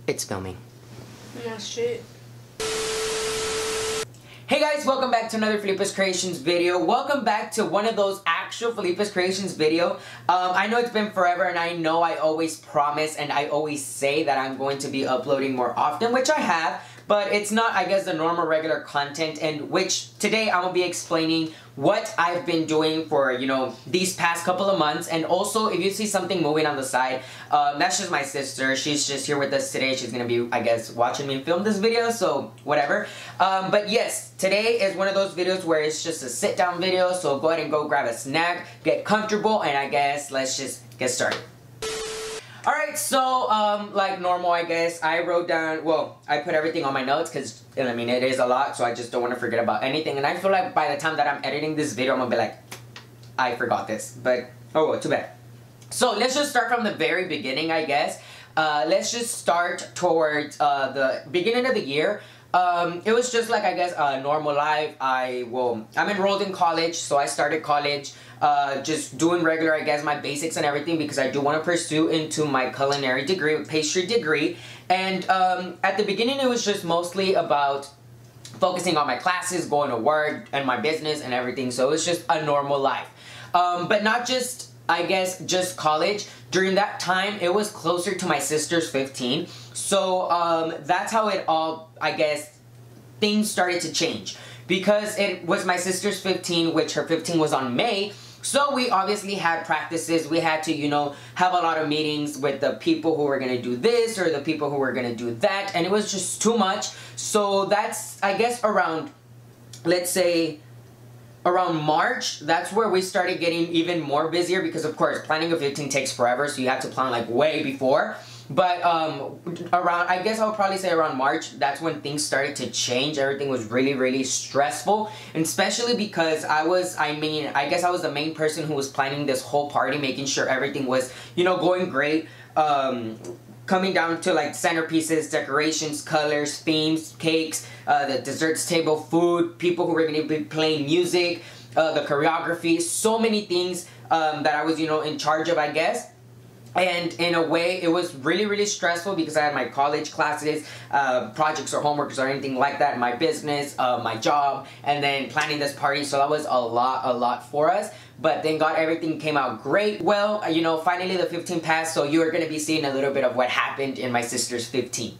It's filming. Oh shit. Hey guys, welcome back to another Felipe's Creations video. Welcome back to one of those actual Felipe's Creations video. I know it's been forever and I know I always promise and I always say that I'm going to be uploading more often, which I have, but it's not, I guess, the normal regular content, and which today I'm going to be explaining what I've been doing for, you know, these past couple of months. And also, if you see something moving on the side, that's just my sister. She's just here with us today. She's going to be, I guess, watching me film this video, so whatever. But yes, today is one of those videos where it's just a sit down video, so go ahead and go grab a snack, get comfortable, and I guess let's just get started. Alright, so, like normal, I guess, I wrote down, well, I put everything on my notes, because, I mean, it is a lot, so I just don't want to forget about anything, and I feel like by the time that I'm editing this video, I'm gonna be like, I forgot this, but, oh well, too bad. So, let's just start from the very beginning, I guess. Let's just start towards, the beginning of the year. It was just like, I guess, a normal life. I'm enrolled in college, so I started college, just doing regular, I guess, my basics and everything, because I do want to pursue into my culinary degree, pastry degree. And at the beginning, it was just mostly about focusing on my classes, going to work, and my business and everything. So it was just a normal life. But not just, I guess, just college. During that time, it was closer to my sister's 15. So that's how it all, I guess, things started to change. Because it was my sister's 15, which her 15 was on May. So we obviously had practices. We had to, you know, have a lot of meetings with the people who were going to do this or the people who were going to do that. And it was just too much. So that's, I guess, around, let's say, around March, that's where we started getting even more busier, because of course planning a 15 takes forever, so you have to plan like way before. But around, I guess I would probably say around March, that's when things started to change. Everything was really stressful, and especially because I guess I was the main person who was planning this whole party, making sure everything was, you know, going great. Coming down to like centerpieces, decorations, colors, themes, cakes, the desserts table, food, people who were going to be playing music, the choreography, so many things that I was, you know, in charge of, I guess. And in a way, it was really stressful because I had my college classes, projects or homeworks or anything like that, my business, my job, and then planning this party. So that was a lot for us. But thank God everything came out great. Well, you know, finally the 15 passed, so you are going to be seeing a little bit of what happened in my sister's 15.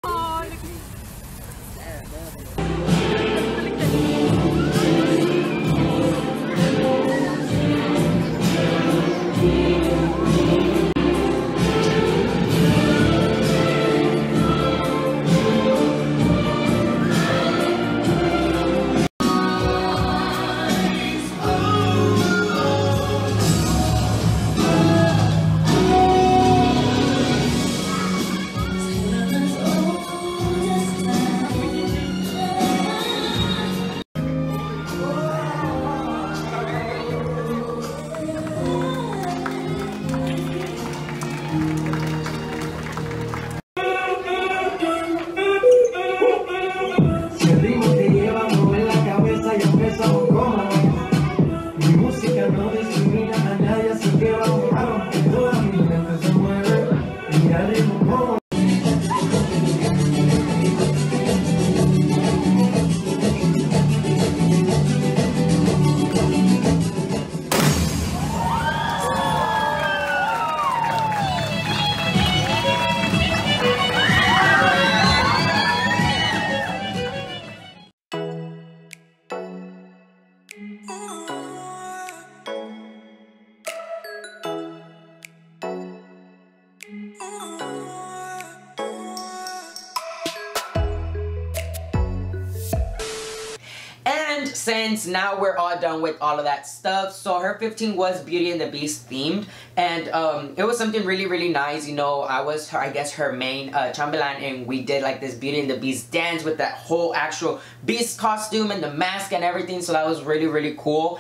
Since now we're all done with all of that stuff, so her 15 was Beauty and the Beast themed, and it was something really nice. You know, I was her, I guess, her main chambelán, and we did like this Beauty and the Beast dance with that whole actual beast costume and the mask and everything, so that was really cool,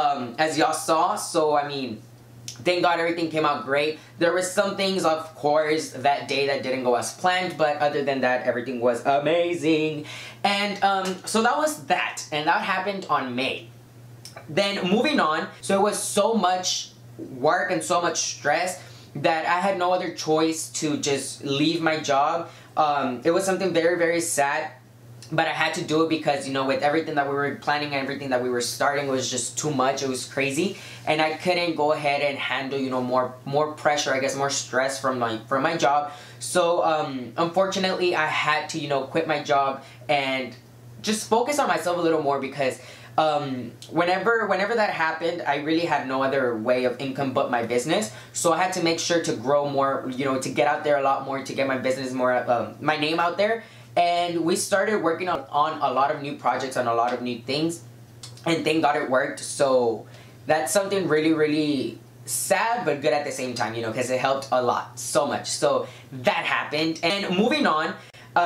as y'all saw. So I mean, thank God everything came out great. There were some things, of course, that day that didn't go as planned, but other than that, everything was amazing. And so that was that, and that happened on May. Then moving on, so it was so much work and so much stress that I had no other choice to just leave my job. It was something very, very sad, but I had to do it because, you know, with everything that we were planning and everything that we were starting was just too much. It was crazy, and I couldn't go ahead and handle, you know, more pressure, I guess, more stress from my job. So unfortunately, I had to, you know, quit my job and just focus on myself a little more, because whenever that happened, I really had no other way of income but my business. So I had to make sure to grow more, you know, to get out there a lot more, to get my business more, my name out there. And we started working on a lot of new projects, on a lot of new things, and thank God it worked. So that's something really, really sad but good at the same time, you know, because it helped a lot, so much. So that happened. And moving on,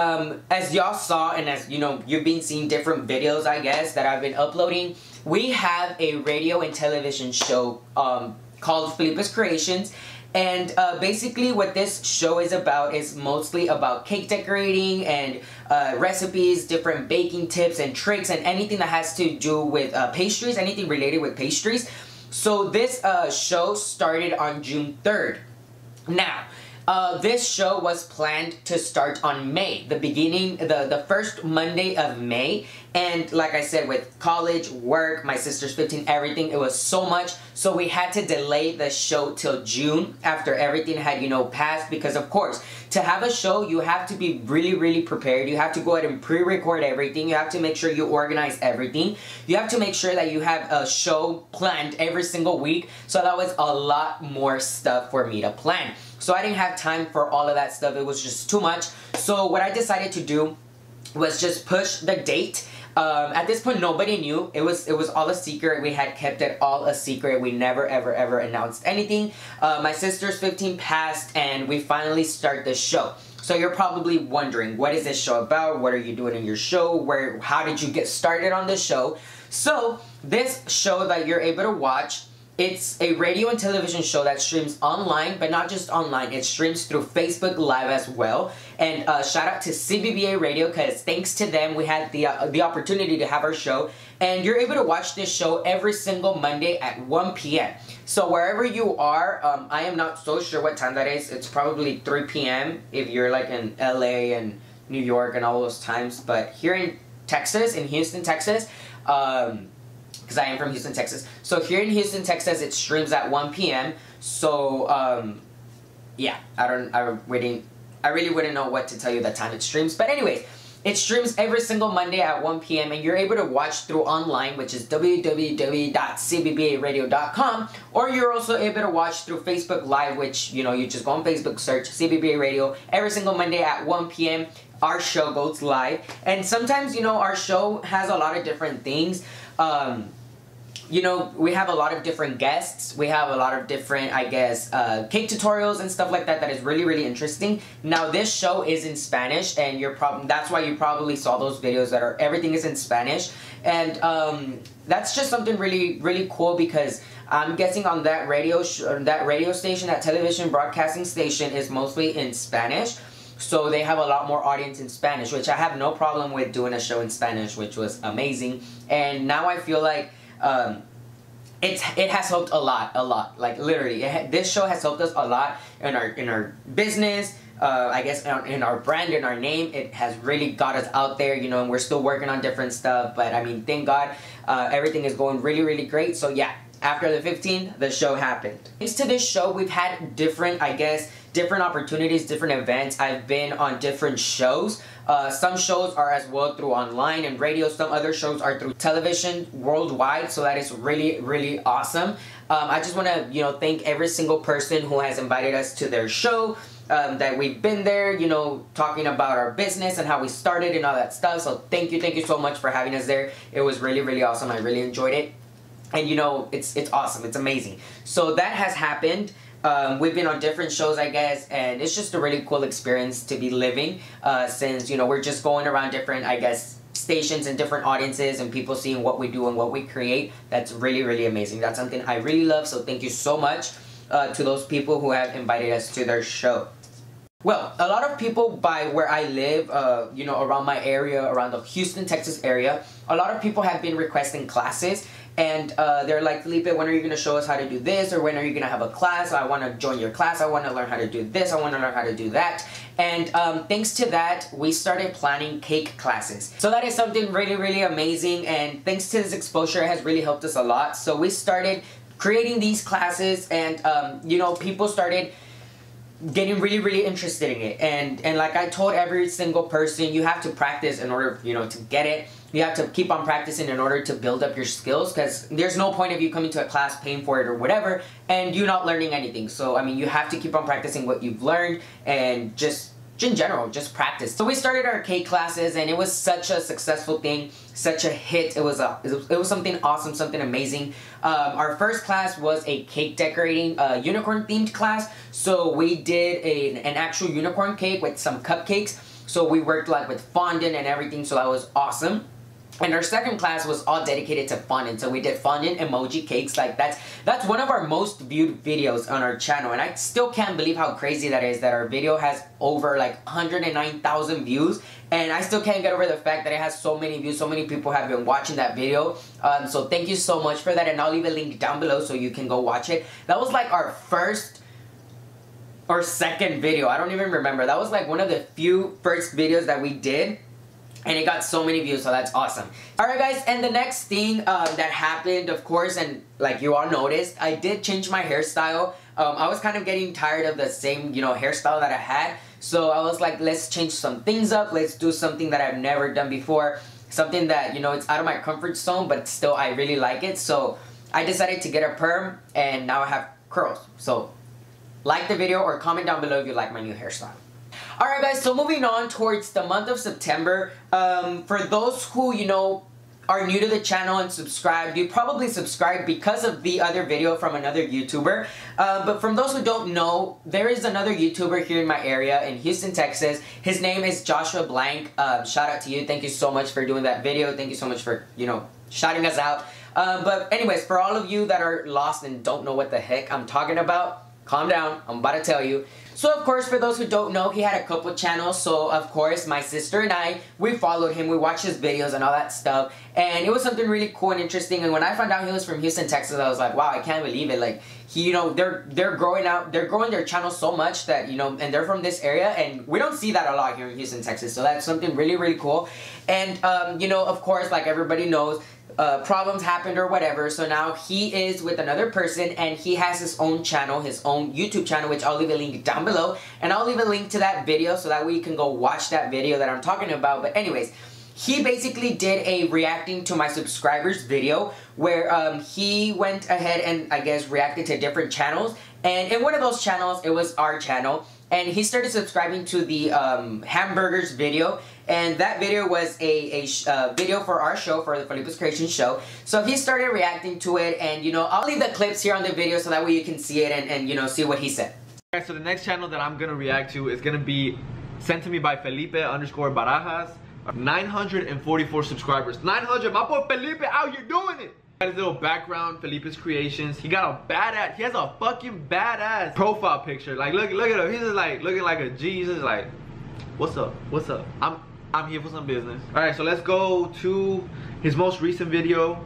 as y'all saw, and as you know, you've been seeing different videos, I guess, that I've been uploading, we have a radio and television show called Felipe's Creations. And basically what this show is about is mostly about cake decorating and recipes, different baking tips and tricks, and anything that has to do with pastries, anything related with pastries. So this show started on June 3rd. Now, this show was planned to start on May, the first Monday of May. And like I said, with college, work, my sister's 15, everything, it was so much. So we had to delay the show till June after everything had, you know, passed. Because of course, to have a show, you have to be really, really prepared. You have to go ahead and pre-record everything. You have to make sure you organize everything. You have to make sure that you have a show planned every single week. So that was a lot more stuff for me to plan. So I didn't have time for all of that stuff. It was just too much. So what I decided to do was just push the date. At this point, nobody knew. It was all a secret. We had kept it all a secret. We never, ever, ever announced anything. My sister's 15 passed, and we finally start the show. So you're probably wondering, what is this show about? What are you doing in your show? How did you get started on this show? So this show that you're able to watch, it's a radio and television show that streams online, but not just online. It streams through Facebook Live as well. And shout out to CBBA Radio, because thanks to them, we had the opportunity to have our show. And you're able to watch this show every single Monday at 1 p.m. So wherever you are, I am not so sure what time that is. It's probably 3 p.m. if you're like in LA and New York and all those times. But here in Texas, in Houston, Texas, because I am from Houston, Texas. So here in Houston, Texas, it streams at 1 p.m. So, yeah, I really wouldn't know what to tell you the time it streams. But anyways, it streams every single Monday at 1 p.m. and you're able to watch through online, which is www.cbbaradio.com, or you're also able to watch through Facebook Live, which, you know, you just go on Facebook, search CBBA Radio. Every single Monday at 1 p.m., our show goes live. And sometimes, you know, our show has a lot of different things. You know, we have a lot of different guests. We have a lot of different, I guess, cake tutorials and stuff like that. That is really, really interesting. Now, this show is in Spanish, and that's why you probably saw those videos that everything is in Spanish. And that's just something really, really cool, because I'm guessing on that radio station, that television broadcasting station, is mostly in Spanish. So they have a lot more audience in Spanish, which I have no problem with doing a show in Spanish, which was amazing. And now I feel like it has helped a lot, like literally. This show has helped us a lot in our business, I guess in our brand, in our name. It has really got us out there, you know, and we're still working on different stuff. But I mean, thank God, everything is going really, really great. So yeah, after the 15th, the show happened. Thanks to this show, we've had different, I guess, different opportunities, different events. I've been on different shows. Some shows are as well through online and radio. Some other shows are through television worldwide. So that is really, really awesome. I just want to, you know, thank every single person who has invited us to their show. That we've been there, you know, talking about our business and how we started and all that stuff. So thank you so much for having us there. It was really, really awesome. I really enjoyed it. And you know, it's awesome. It's amazing. So that has happened. We've been on different shows, I guess, and it's just a really cool experience to be living, since, you know, we're just going around different, I guess, stations and different audiences and people seeing what we do and what we create. That's really, really amazing. That's something I really love. So thank you so much to those people who have invited us to their show. Well, a lot of people by where I live, you know, around my area, around the Houston, Texas area, a lot of people have been requesting classes. and they're like, Felipe, when are you going to show us how to do this, or when are you going to have a class? I want to join your class. I want to learn how to do this. I want to learn how to do that. And thanks to that, we started planning cake classes. So that is something really, really amazing, and thanks to this exposure, it has really helped us a lot. So we started creating these classes, and you know, people started getting really, really interested in it. And like I told every single person, you have to practice in order, you know, to get it. You have to keep on practicing in order to build up your skills, because there's no point of you coming to a class, paying for it or whatever, and you not learning anything. So I mean, you have to keep on practicing what you've learned, and just in general, just practice. So we started our cake classes, and it was such a successful thing, such a hit. It was something awesome, something amazing. Our first class was a cake decorating, unicorn themed class. So we did an actual unicorn cake with some cupcakes. So we worked like with fondant and everything, so that was awesome. And our second class was all dedicated to fondant. So we did fondant emoji cakes. Like that's one of our most viewed videos on our channel. And I still can't believe how crazy that is, that our video has over like 109,000 views. And I still can't get over the fact that it has so many views. So many people have been watching that video. So thank you so much for that. And I'll leave a link down below so you can go watch it. That was like our first or second video. I don't even remember. That was like one of the few first videos that we did. And it got so many views, so that's awesome. Alright guys, and the next thing that happened, of course, and like you all noticed, I did change my hairstyle. I was kind of getting tired of the same, you know, hairstyle that I had. So I was like, let's change some things up. Let's do something that I've never done before. Something that, you know, it's out of my comfort zone, but still I really like it. So I decided to get a perm, and now I have curls. So like the video or comment down below if you like my new hairstyle. Alright guys, so moving on towards the month of September, for those who, you know, are new to the channel and subscribed, you probably subscribed because of the other video from another YouTuber, but from those who don't know, there is another YouTuber here in my area in Houston, Texas. His name is Joshua Blank. Shout out to you. Thank you so much for doing that video. Thank you so much for, you know, shouting us out. But anyways, for all of you that are lost and don't know what the heck I'm talking about, calm down, I'm about to tell you. So of course, for those who don't know, he had a couple channels. So of course, my sister and I, we followed him, we watched his videos and all that stuff. And it was something really cool and interesting. And when I found out he was from Houston, Texas, I was like, wow, I can't believe it. Like, he, you know, they're growing their channel so much that, you know, and they're from this area. And we don't see that a lot here in Houston, Texas. So that's something really, really cool. And, you know, of course, like everybody knows, problems happened or whatever, so now he is with another person, and he has his own channel, his own YouTube channel, which I'll leave a link down below, and I'll leave a link to that video so that way you can go watch that video that I'm talking about. But anyways, he basically did a reacting to my subscribers video where he went ahead and I guess reacted to different channels, and in one of those channels, it was our channel, and he started subscribing to the hamburgers video. And that video was a video for our show, for the Felipe's Creations show. So he started reacting to it, and you know, I'll leave the clips here on the video so that way you can see it and you know, see what he said. Alright, so the next channel that I'm gonna react to is gonna be sent to me by Felipe_Barajas. 944 subscribers. 900, my boy Felipe out here doing it. Got his little background, Felipe's Creations. He got a badass, he has a fucking badass profile picture. Like, look at him. He's just like looking like a G. He's just like, what's up? What's up? I'm here for some business. All right, so let's go to his most recent video.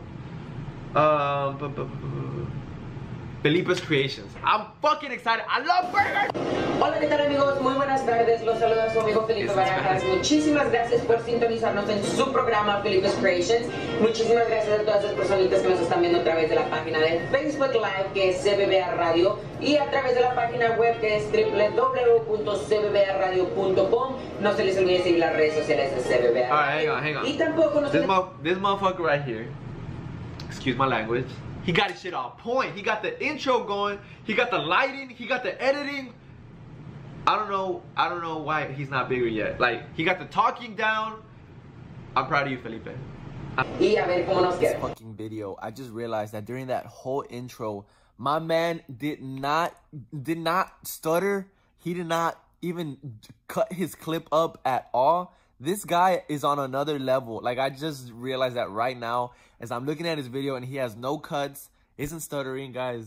Felipe's Creations. I'm fucking excited. I love burgers. Hola, ¿qué tal amigos? Muy buenas tardes. Los saluda su amigo Felipe Barajas. Muchísimas gracias por sintonizarnos en su programa Felipe's Creations. Muchísimas gracias a todas las personitas que nos están viendo a través de la página de Facebook Live, que es CBBA Radio, y a través de la página web, que es www.cbbaradio.com. No se les olvide seguir las redes sociales de CBBA. Alright, hang on. Y tampoco nos this motherfucker right here, excuse my language, he got his shit on point. He got the intro going, he got the lighting, he got the editing. I don't know why he's not bigger yet. Like, he got the talking down. I'm proud of you, Felipe. Y a ver cómo nos queda. This fucking video, I just realized that during that whole intro, my man did not stutter. He did not even cut his clip up at all. This guy is on another level. Like, I just realized that right now as I'm looking at his video, and he has no cuts, isn't stuttering, guys.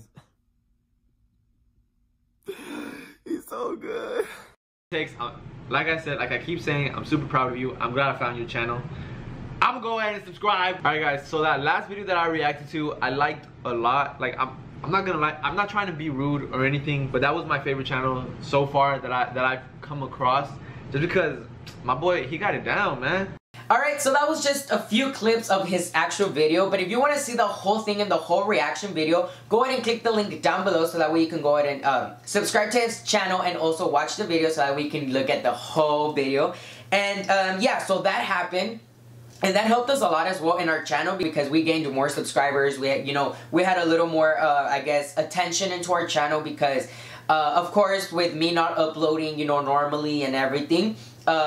He's so good. Like I said, like I keep saying, I'm super proud of you. I'm glad I found your channel. I'm I'm gonna go ahead and subscribe. Alright guys, so that last video that I reacted to, I liked a lot. Like I'm not gonna lie, I'm not trying to be rude or anything, but that was my favorite channel so far that I've come across. Just because my boy, he got it down, man. Alright, so that was just a few clips of his actual video, but if you want to see the whole thing and the whole reaction video, go ahead and click the link down below so that way you can go ahead and subscribe to his channel and also watch the video so that we can look at the whole video. And yeah, so that happened. And that helped us a lot as well in our channel because we gained more subscribers. We had, we had a little more, I guess, attention into our channel because, of course, with me not uploading, normally and everything,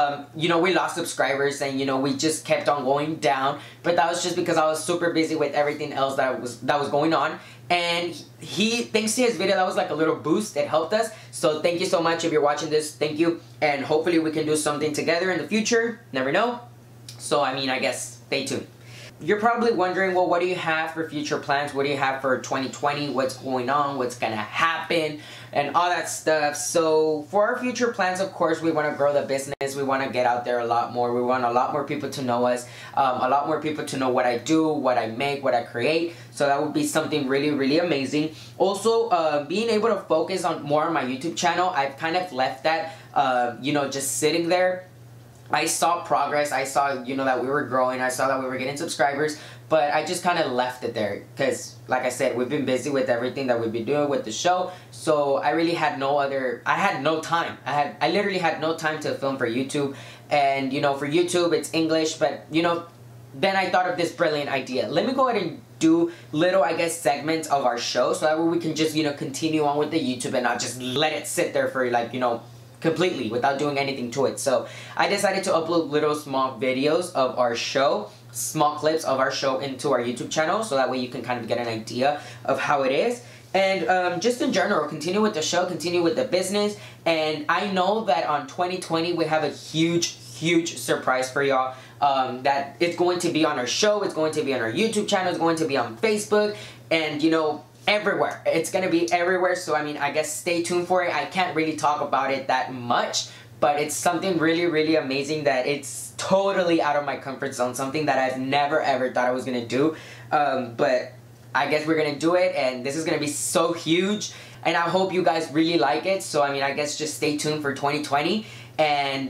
we lost subscribers and, we just kept on going down. But that was just because I was super busy with everything else that was going on. And thanks to his video, that was like a little boost. It helped us. So thank you so much if you're watching this. Thank you. And hopefully we can do something together in the future. Never know. So, I mean, I guess stay tuned. You're probably wondering, well, what do you have for future plans? What do you have for 2020? What's going on? What's gonna happen? And all that stuff. So, for our future plans, of course, we want to grow the business. We want to get out there a lot more. We want a lot more people to know us. A lot more people to know what I do, what I make, what I create. So, that would be something really, really amazing. Also, being able to focus more on my YouTube channel. I've kind of left that, just sitting there. I saw progress, I saw, that we were growing, I saw that we were getting subscribers, but I just kind of left it there, because, like I said, we've been busy with everything that we've been doing with the show, so I really had I had no time. I literally had no time to film for YouTube, and, for YouTube, it's English, but, then I thought of this brilliant idea. Let me go ahead and do little, I guess, segments of our show, so that way we can just, continue on with the YouTube and not just let it sit there for, like, completely without doing anything to it. So I decided to upload little small videos of our show, small clips of our show into our YouTube channel, so that way you can kind of get an idea of how it is. And just in general, continue with the show, continue with the business. And I know that on 2020 we have a huge surprise for y'all. That it's going to be on our show, it's going to be on our YouTube channel, it's going to be on Facebook, and everywhere. It's gonna be everywhere, so I mean, I guess stay tuned for it. I can't really talk about it that much, but it's something really, really amazing that it's totally out of my comfort zone, something that I've never ever thought I was gonna do, but I guess we're gonna do it, and this is gonna be so huge, and I hope you guys really like it. So I mean, I guess just stay tuned for 2020, and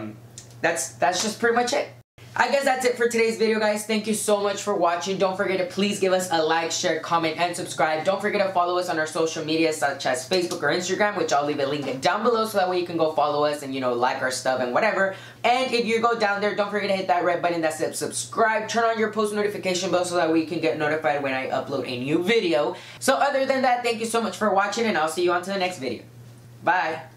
that's just pretty much it. I guess that's it for today's video, guys. Thank you so much for watching. Don't forget to please give us a like, share, comment, and subscribe. Don't forget to follow us on our social media such as Facebook or Instagram, which I'll leave a link down below so that way you can go follow us and, like our stuff and whatever. And if you go down there, don't forget to hit that red button that says subscribe. Turn on your post notification bell so that way you can get notified when I upload a new video. So other than that, thank you so much for watching, and I'll see you on to the next video. Bye.